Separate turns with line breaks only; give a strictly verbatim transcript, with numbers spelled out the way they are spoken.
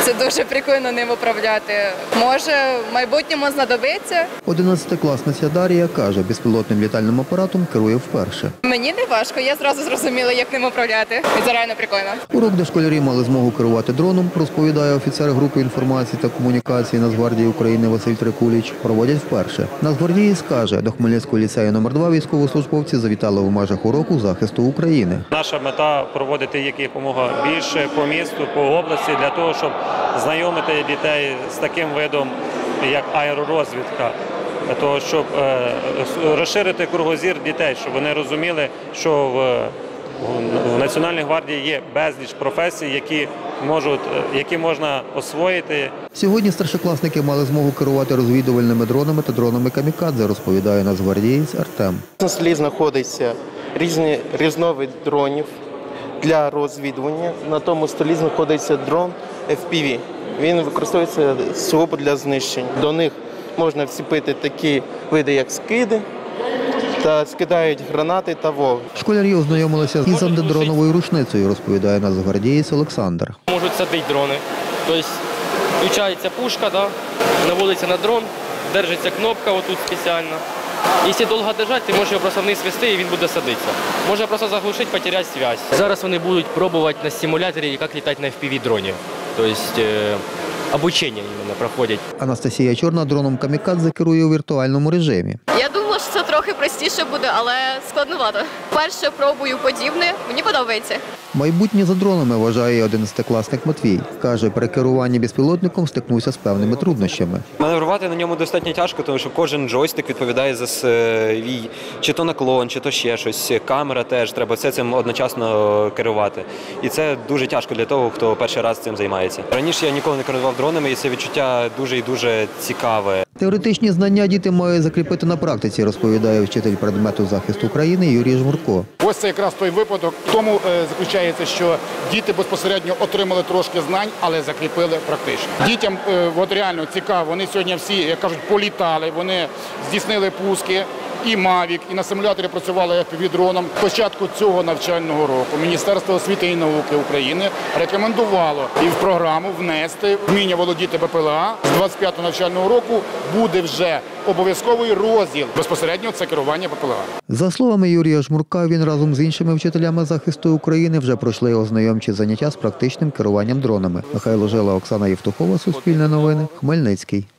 Це дуже прикольно ним управляти. Може, в майбутньому знадобиться.
Одинадцятикласниця Дар'я каже, безпілотним літальним апаратом керує вперше.
Мені не важко, я зразу зрозуміла, як ним управляти. Це реально прикольно.
Урок, де школярі мали змогу керувати дроном, розповідає офіцер групи інформації та комунікації Нацгвардії України Василь Трикуліч, проводять вперше. Нацгвардієць каже, до Хмельницького ліцею номер два військовослужбовці завітали в межах уроку захисту України.
Наша мета – проводити їх якомога більше по місту, по області, для того, щоб знайомити дітей з таким видом, як аеророзвідка, для того, щоб розширити кругозір дітей, щоб вони розуміли, що в в Національній гвардії є безліч професій, які можуть, які можна освоїти.
Сьогодні старшокласники мали змогу керувати розвідувальними дронами та дронами камікадзе, розповідає нацгвардієць Артем.
На столі знаходяться різні різновид дронів для розвідування. На тому столі знаходиться дрон еф пі ві. Він використовується сугубо для знищень. До них можна вціпити такі види, як скиди, та скидають гранати та вогонь.
Школярі ознайомилися із антидроновою рушницею, розповідає нацгвардієць Олександр.
Можуть садити дрони. Тобто включається пушка, да, наводиться на дрон, держиться кнопка отут спеціально. Якщо довго держати, ти можеш його просто вниз вести і він буде садитися. Може просто заглушити, потеряти зв'язь. Зараз вони будуть пробувати на симуляторі, як літати на еф пі ві дроні. Тобто обучення іменно проходять.
Анастасія Чорна дроном камікадзе керує у віртуальному режимі.
Я думала, що це трохи простіше буде, але складновато. Перше пробую подібне, мені подобається.
Майбутнє за дронами, вважає одинадцятикласник Матвій. Каже, при керуванні безпілотником стикнувся з певними труднощами.
Маневрувати на ньому достатньо тяжко, тому що кожен джойстик відповідає за свій, чи то наклон, чи то ще щось. Камера теж, треба все цим одночасно керувати. І це дуже тяжко для того, хто перший раз цим займається. Раніше я ніколи не керував дронами, і це відчуття дуже і дуже цікаве.
Теоретичні знання діти мають закріпити на практиці, розповідає вчитель предмету захисту України Юрій Жмурко.
Ось це якраз той випадок. В тому заключається, що діти безпосередньо отримали трошки знань, але закріпили практично. Дітям от реально цікаво, вони сьогодні всі, як кажуть, політали, вони здійснили пуски. І Мавік, і на симуляторі працювали еф пі ві-дроном. Початку цього навчального року Міністерство освіти і науки України рекомендувало і в програму внести вміння володіти бе пе ел а. З двадцять п'ятого навчального року буде вже обов'язковий розділ безпосередньо це керування бе пе ел а.
За словами Юрія Жмурка, він разом з іншими вчителями захисту України вже пройшли ознайомчі заняття з практичним керуванням дронами. Михайло Жила, Оксана Євтухова, Суспільне новини, Хмельницький.